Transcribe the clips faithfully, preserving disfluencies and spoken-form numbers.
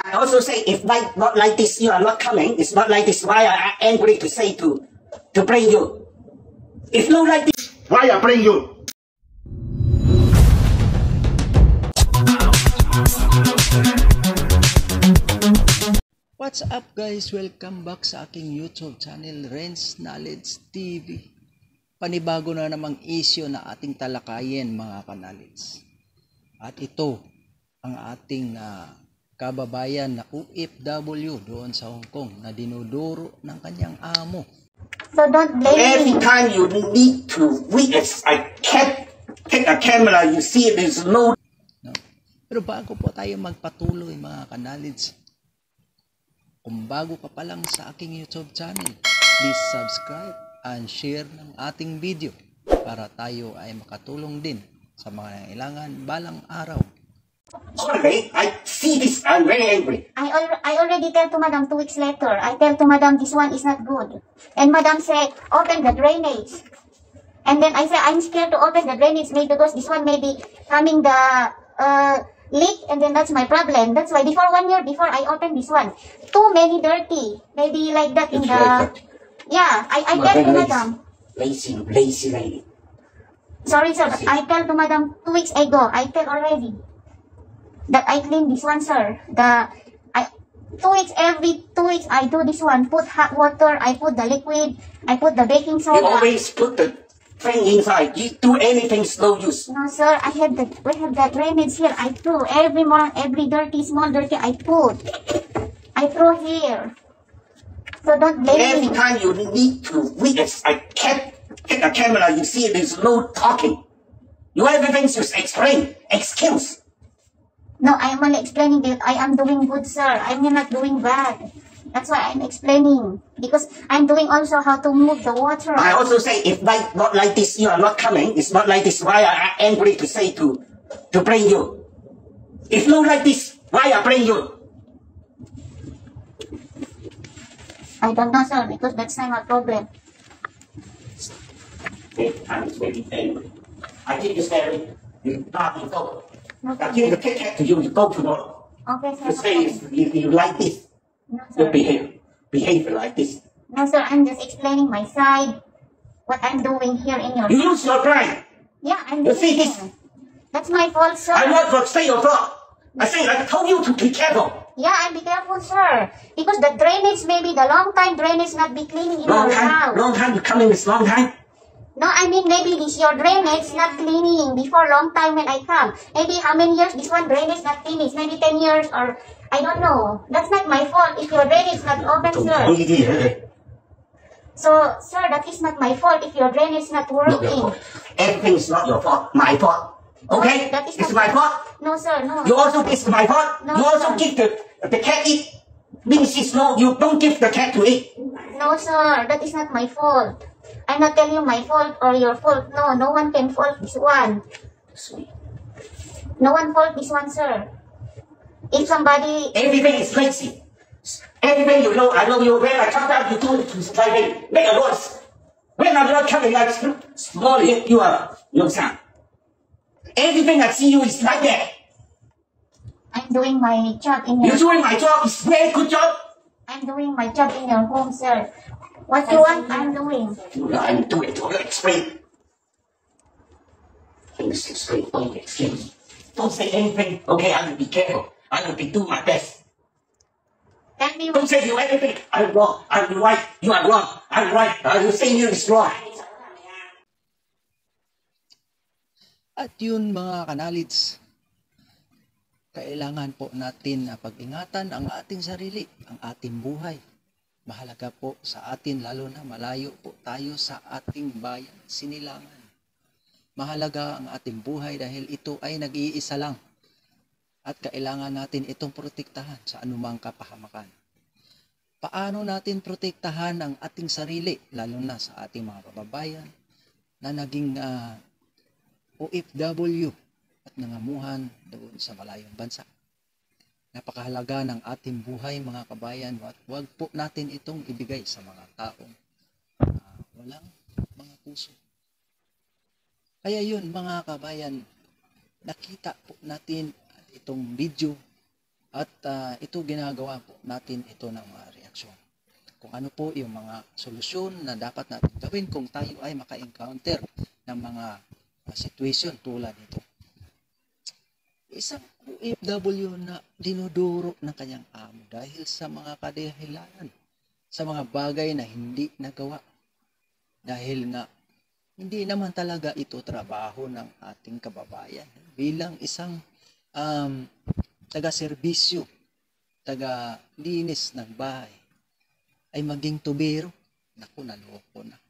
I also say, if like not like this, you are not coming. It's not like this. Why I angry to say to to bring you? If not like this, why I bring you? What's up guys? Welcome back sa aking YouTube channel, Renz Knowledge T V. Panibago na namang issue na ating talakayin mga kanalits. At ito ang ating uh, kababayan na O F W doon sa Hong Kong na dinuduro ng kanyang amo. So don't blame Every me. time you need to witness, I can't take a camera, you see there's no... No? Pero bago po tayo magpatuloy mga kanalits, kung bago ka pa lang sa aking YouTube channel, please subscribe and share ng ating video para tayo ay makatulong din sa mga nangailangan balang araw. Sorry, I see this, I'm very angry. I, al I already tell to Madam two weeks later. I tell to Madam this one is not good. And Madam said, open the drainage. And then I said, I'm scared to open the drainage maybe because this one may be coming the uh, leak, and then that's my problem. That's why before one year, before I open this one, too many dirty. Maybe like that in It's the... like that. Yeah, I, I You are tell to very Madam. Lazy, lazy lady. Sorry, sir. I tell to Madam two weeks ago. I tell already that I clean this one, sir. The I two weeks every two weeks I do this one. Put hot water. I put the liquid. I put the baking You soda. always put the thing inside. You do anything slow use. No, sir. I have the we have the drainage here. I throw every more every dirty small dirty. I put. I throw here. So don't blame Every me. time you need to witness, I can't take a camera, you see there's no talking. You everything just explain, excuse. No, I am only explaining that I am doing good, sir. I'm not doing bad. That's why I'm explaining. Because I'm doing also how to move the water. I also say, if like not like this, you are not coming. It's not like this. Why I angry to say to to bring you? If not like this, why I bring you? I don't know, sir, because that's not my problem. I'm very angry. I think you scary. You not you go. No, I give the ticket to you. You go tomorrow. Okay, sir. You say if you like this, No, you sir. behave behave like this. No, sir, I'm just explaining my side. What I'm doing here in your... You use your pride. Yeah, I'm You doing see this? it. That's my fault, sir. I want to say your fault. I say I told you to be careful. Yeah, and be careful, sir. Because the drainage, maybe the long time drainage not be cleaning in Long your time, house. long time you coming this long time. No, I mean maybe this your drainage not cleaning before long time when I come. Maybe how many years this one drainage not finished? Maybe ten years or I don't know. That's not my fault if your drainage not open, sir. So, sir, that is not my fault if your drainage not Not your working. fault. Everything is not your fault. My fault. Okay? That is It's not my fault. No, sir, no. You also it's my fault. No, You also sir. give the the cat eat. Means it's no. You don't give the cat to eat. No, sir, that is not my fault. I'm not telling you my fault or your fault. No, no one can fault this one. No one fault this one, sir. If somebody... Everything is lazy. Everything you know, I know you. When I come down, you do it to driving. Make a noise. When I'm not coming, like small, you are you sound. Everything I see you is like that. I'm doing my job in You're your... doing my job. It's very good job. I'm doing my job in your home, sir. What you want, I'm doing. I'm doing it. Don't explain. Things explain. Don't explain. Don't say anything. Okay, I will be careful. I will be doing my best. Tell me Don't what... say you anything. I'm wrong. I'm right. You are wrong. I'm right. I will say you is wrong. At yun mga kanalits, kailangan po natin na pag-ingatan ang ating sarili, ang ating buhay. Mahalaga po sa atin lalo na malayo po tayo sa ating bayan, Sinilangan. Mahalaga ang ating buhay dahil ito ay nag-iisa lang. At kailangan natin itong protektahan sa anumang kapahamakan. Paano natin protektahan ang ating sarili, lalo na sa ating mga kababayan na naging uh, O F W at nangamuhan doon sa malayong bansa. Napakahalaga ng ating buhay mga kabayan at huwag po natin itong ibigay sa mga taong uh, walang mga puso. Kaya yun mga kabayan, nakita po natin itong video At ah, ito ginagawa po natin ito ng mga reaksyon. Kung ano po yung mga solusyon na dapat natin gawin kung tayo ay maka-encounter ng mga ah, situation tulad nito. Isang O F W na dinuduro ng kanyang amo dahil sa mga kadahilanan, sa mga bagay na hindi nagawa. Dahil nga, hindi naman talaga ito trabaho ng ating kababayan. Bilang isang um, taga-serbisyo, taga-linis ng bahay, ay maging tubero. Naku, naloko na.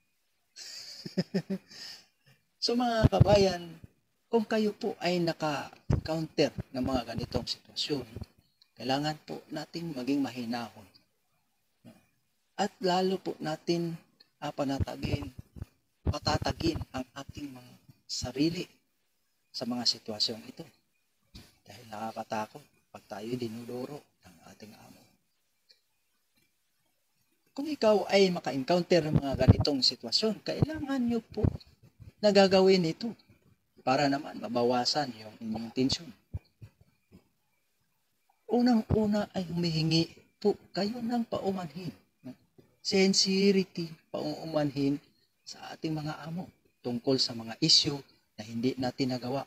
So mga kabayan, kung kayo po ay naka-counter ng mga ganitong sitwasyon, kailangan po nating maging mahinahon. At lalo po natin uh, panatagin, patatagin ang ating mga sarili sa mga sitwasyong ito. Dahil nakakatakot pag tayo dinuduro ng ating amo. Kung ikaw ay maka-encounter ng mga ganitong sitwasyon, kailangan nyo po nagagawin ito para naman mabawasan yung inyong tensyon. Unang-una ay humihingi po kayo ng paumanhin. Sincerity, paumanhin sa ating mga amo tungkol sa mga issue na hindi natin nagawa.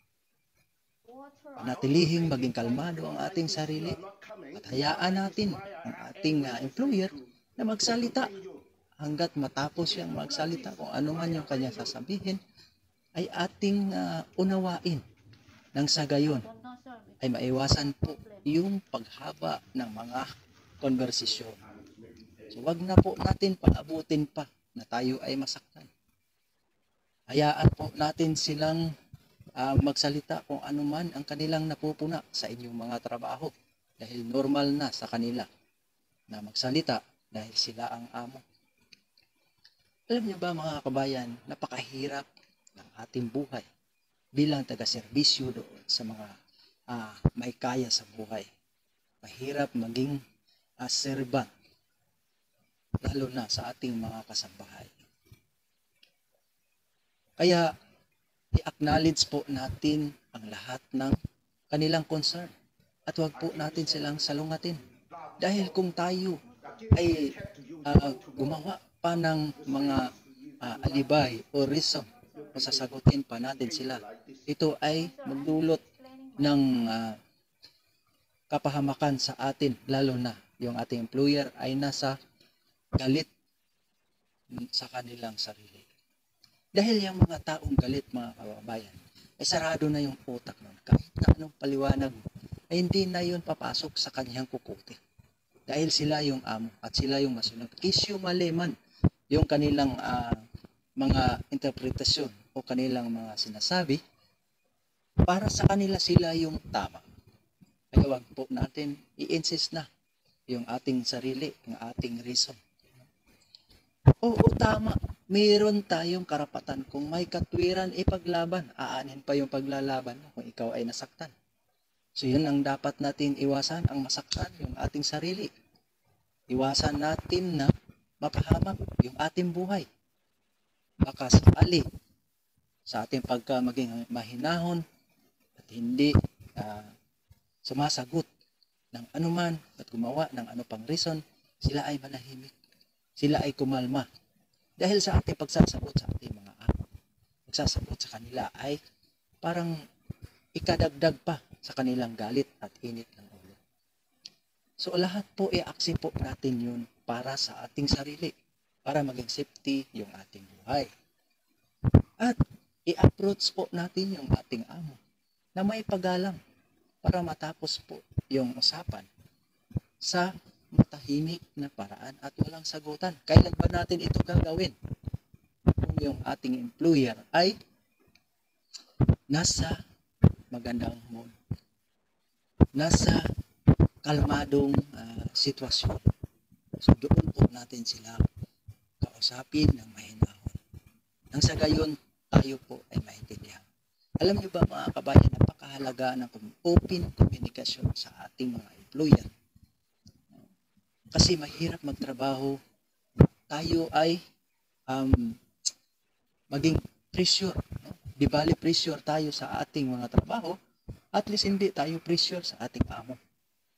Panatilihing maging kalmado ang ating sarili at hayaan natin ang ating uh, employer na magsalita hanggat matapos siyang magsalita kung ano man yung kanya sasabihin ay ating uh, unawain nang sa gayon ay maiwasan po yung paghaba ng mga konversasyon. So wag na po natin paabutin pa na tayo ay masaktan. Hayaan po natin silang uh, magsalita kung ano man ang kanilang napupuna sa inyong mga trabaho dahil normal na sa kanila na magsalita dahil sila ang amo. Alam niyo ba mga kabayan, napakahirap ng ating buhay bilang taga-serbisyo doon sa mga uh, may kaya sa buhay. Mahirap maging uh, servant, lalo na sa ating mga kasambahay. Kaya, i-acknowledge po natin ang lahat ng kanilang concern at huwag po natin silang salungatin. Dahil kung tayo ay uh, gumawa pa ng mga uh, alibay o reason, masasagutin pa natin sila. Ito ay magdulot ng uh, kapahamakan sa atin, lalo na yung ating employer ay nasa galit sa kanilang sarili. Dahil yung mga taong galit, mga kababayan, ay sarado na yung utak nun. Kahit na anong paliwanag, ay hindi na yun papasok sa kanyang kukuti. Dahil sila yung amo at sila yung masunod. Issue maliman yung kanilang uh, mga interpretasyon o kanilang mga sinasabi, para sa kanila sila yung tama. Kaya wag po natin i-insist na yung ating sarili, yung ating reason. Oo, tama. Mayroon tayong karapatan kung may katwiran ipaglaban. Aanin pa yung paglalaban mo kung ikaw ay nasaktan. So yun ang dapat natin iwasan, ang masaktan yung ating sarili. Iwasan natin na mapahamak yung ating buhay. Baka sakali sa ating pagka maging mahinahon at hindi uh, sumasagot ng anuman at gumawa ng ano pang reason, sila ay manahimik. Sila ay kumalma. Dahil sa ating pagsasagot sa ating mga amo, pagsasagot sa kanila ay parang ikadagdag pa sa kanilang galit at init ng ulo. So lahat po i-aksi po natin yun para sa ating sarili, para maging safety yung ating buhay. At i-approach po natin yung ating amo na may paggalang para matapos po yung usapan sa matahimik na paraan at walang sagutan. Kailan ba natin ito gagawin? Kung yung ating employer ay nasa magandang mood, nasa kalmadong uh, sitwasyon. So doon po natin sila kausapin ng mahinahon. Nang sa gayon, tayo po ay maintindihan. Alam niyo ba mga kabayan, napakahalaga ng open communication sa ating mga employer. Kasi mahirap magtrabaho, tayo ay um, maging pressure. No? Di bali pressure tayo sa ating mga trabaho, at least hindi tayo pressure sa ating amo.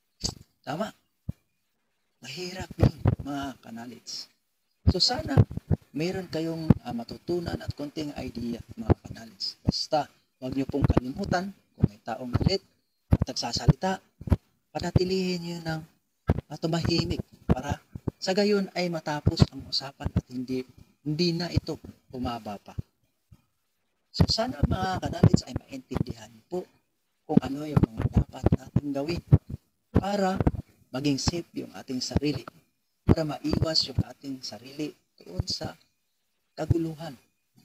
Tama? Mahirap yun, mga kanalits. So sana mayroon kayong uh, matutunan at konting idea, mga kanalits. Basta, huwag niyo pong kalimutan kung may taong galit at nagsasalita, panatilihin niyo ng uh, tumahimik para sa gayon ay matapos ang usapan at hindi, hindi na ito bumaba pa. So sana mga kanalits ay maintindihan po kung ano yung mga dapat nating gawin para maging safe yung ating sarili, para maiwas yung ating sarili doon sa kaguluhan.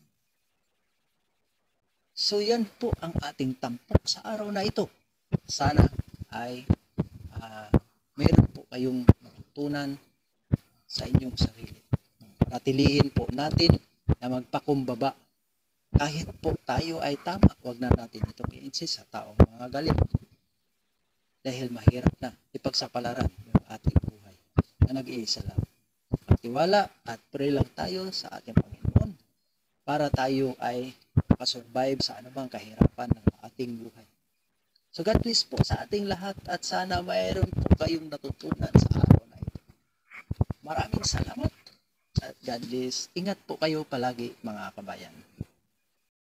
So yan po ang ating tampok sa araw na ito. Sana ay uh, mayroon po kayong matutunan sa inyong sarili. Natilihin po natin na magpakumbaba. Kahit po tayo ay tama, huwag na natin itong i-insist sa taong mga galit. Dahil mahirap na ipagsapalaran yung ating buhay na nag-iisa lang. Magtiwala at pray lang tayo sa ating Panginoon para tayo ay makasurvive sa anumang kahirapan ng ating buhay. So God bless po sa ating lahat at sana mayroon po kayong natutunan sa araw na ito. Maraming salamat at God bless. Ingat po kayo palagi mga kabayan.